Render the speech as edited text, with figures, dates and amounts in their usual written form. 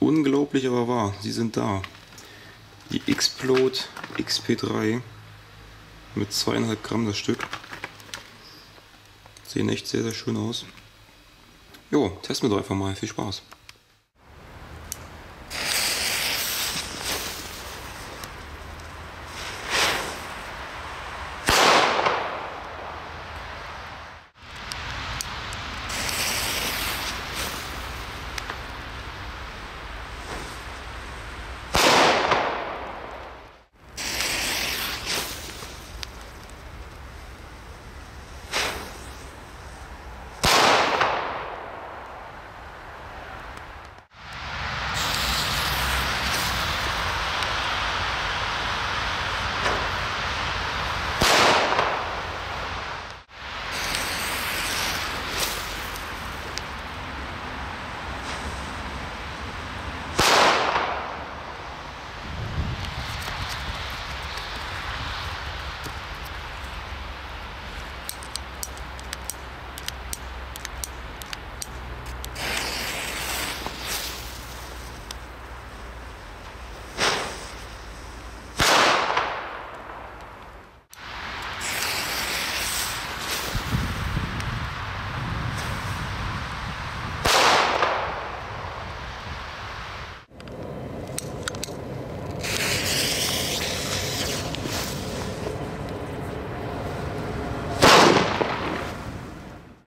Unglaublich, aber wahr, sie sind da. Die Xplode XP3 mit 2,5 Gramm das Stück. Sehen echt sehr, sehr schön aus. Jo, testen wir doch einfach mal. Viel Spaß.